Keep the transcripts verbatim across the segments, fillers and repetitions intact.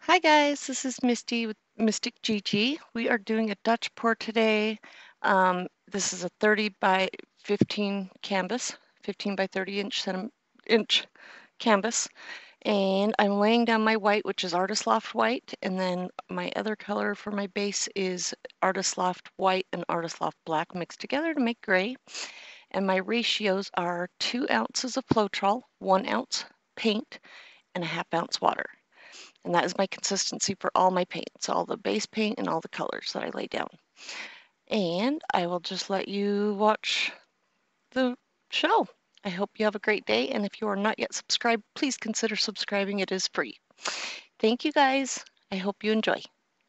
Hi guys, this is Misty with Mystic G G. We are doing a Dutch pour today. Um, this is a thirty by fifteen canvas, fifteen by thirty inch inch canvas. And I'm laying down my white, which is Artist Loft white. And then my other color for my base is Artist Loft white and Artist Loft black mixed together to make gray. And my ratios are two ounces of Floetrol, one ounce paint, and a half ounce water. And that is my consistency for all my paints, all the base paint and all the colors that I lay down. And I will just let you watch the show. I hope you have a great day. And if you are not yet subscribed, please consider subscribing. It is free. Thank you guys. I hope you enjoy.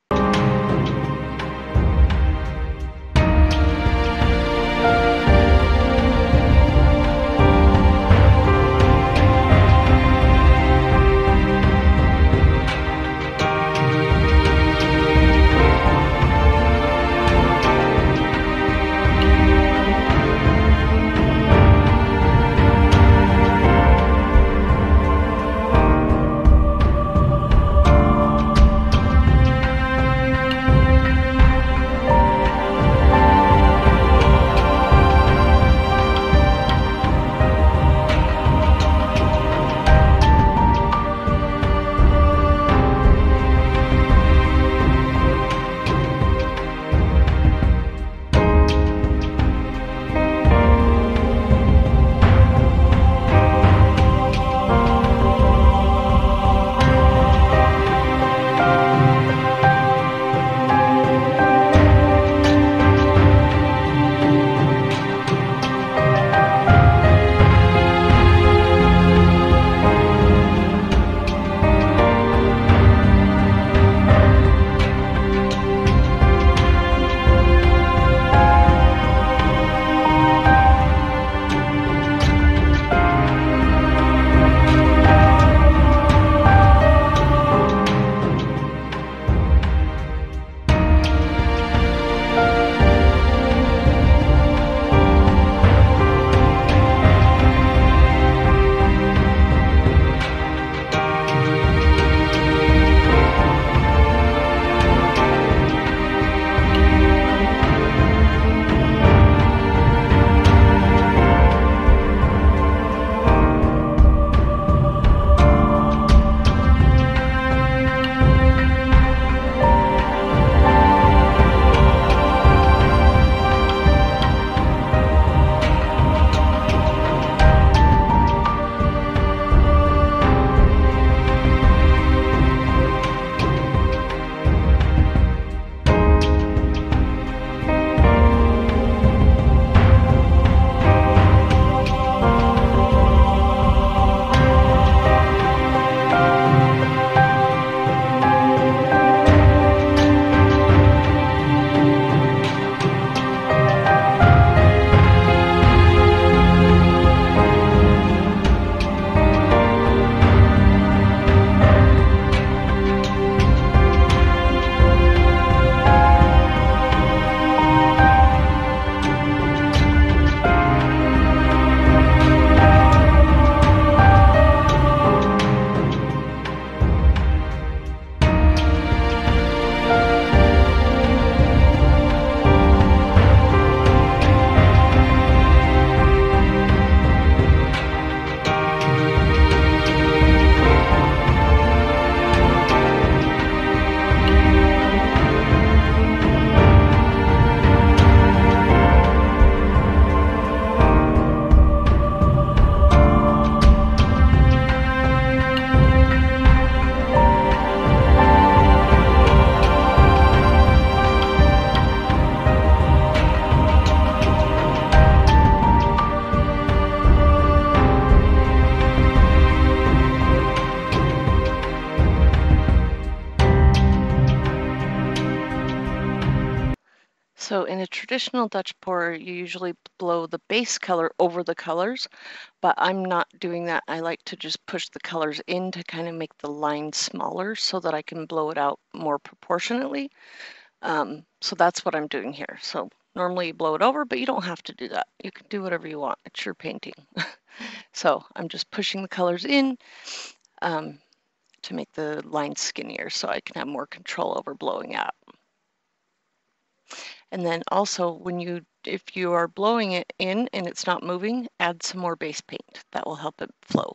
So in a traditional Dutch pour, you usually blow the base color over the colors, but I'm not doing that. I like to just push the colors in to kind of make the line smaller so that I can blow it out more proportionately. Um, so that's what I'm doing here. So normally you blow it over, but you don't have to do that. You can do whatever you want. It's your painting. So I'm just pushing the colors in. Um, to make the line skinnier so I can have more control over blowing out. And then also when you, if you are blowing it in and it's not moving, add some more base paint. That will help it flow.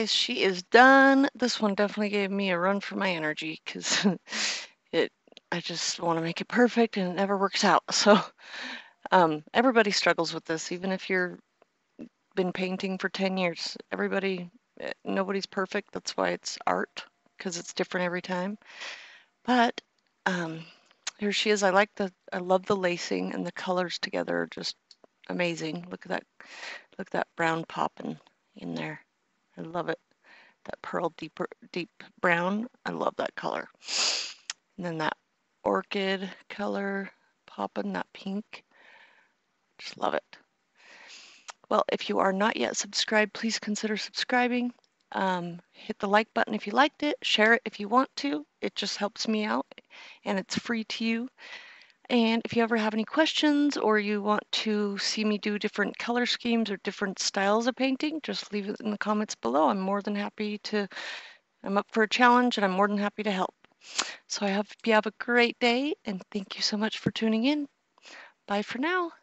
guys, she is done. This one definitely gave me a run for my energy because it, I just want to make it perfect and it never works out. So um, everybody struggles with this, even if you're been painting for ten years. Everybody, nobody's perfect. That's why it's art, because it's different every time. But um, here she is. I like the, I love the lacing, and the colors together are just amazing. Look at that, look at that brown popping in there. I love it. That pearl deeper, deep brown. I love that color. And then that orchid color popping, that pink. Just love it. Well, if you are not yet subscribed, please consider subscribing. Um, hit the like button if you liked it. Share it if you want to. It just helps me out, and it's free to you. And if you ever have any questions or you want to see me do different color schemes or different styles of painting, just leave it in the comments below. I'm more than happy to, I'm up for a challenge and I'm more than happy to help. So I hope you have a great day, and thank you so much for tuning in. Bye for now.